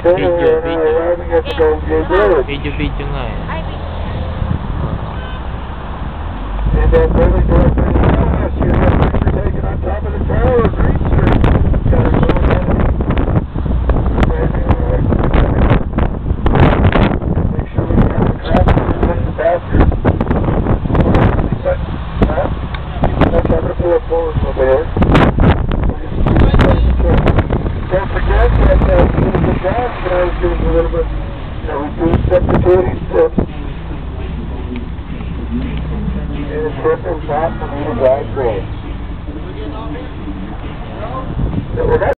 Video nga eh. And that brother going through the house, you have picture taken on top of the tower, Green Street. Got it going on. Make sure we have the traffic in the basket. Let's have it pull it forward a little bit. Don't forget that the gas is doing a little bit, we do sensitivity steps. And it's not for me to drive slow.